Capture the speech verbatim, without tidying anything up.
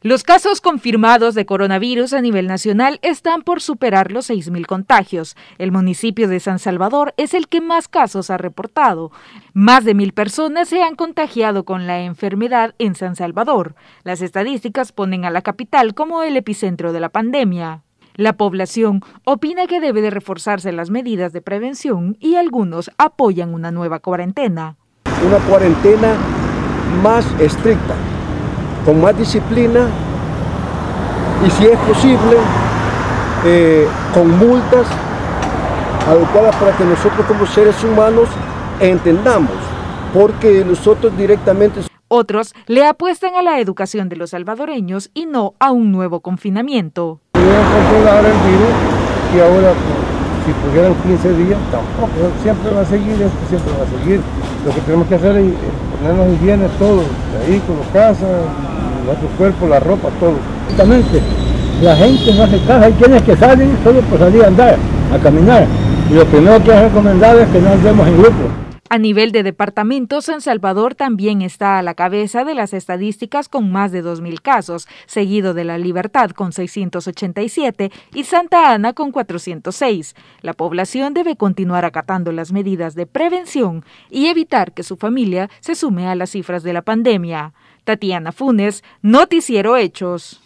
Los casos confirmados de coronavirus a nivel nacional están por superar los seis mil contagios. El municipio de San Salvador es el que más casos ha reportado. Más de mil personas se han contagiado con la enfermedad en San Salvador. Las estadísticas ponen a la capital como el epicentro de la pandemia. La población opina que debe de reforzarse las medidas de prevención y algunos apoyan una nueva cuarentena. Una cuarentena más estricta, con más disciplina y, si es posible, eh, con multas adecuadas para que nosotros como seres humanos entendamos, porque nosotros directamente... Otros le apuestan a la educación de los salvadoreños y no a un nuevo confinamiento. Pudieron controlar el virus y ahora, si pudieran quince días, tampoco, siempre va a seguir, esto siempre va a seguir. Lo que tenemos que hacer es ponernos higiene todos, vehículos, casas, nuestro cuerpo, la ropa, todo. Exactamente, la gente no hace caso, hay quienes que salen solo por salir a andar, a caminar. Y lo primero que es recomendable es que no andemos en grupo. A nivel de departamento, San Salvador también está a la cabeza de las estadísticas con más de dos mil casos, seguido de La Libertad con seiscientos ochenta y siete y Santa Ana con cuatrocientos seis. La población debe continuar acatando las medidas de prevención y evitar que su familia se sume a las cifras de la pandemia. Tatiana Funes, Noticiero Hechos.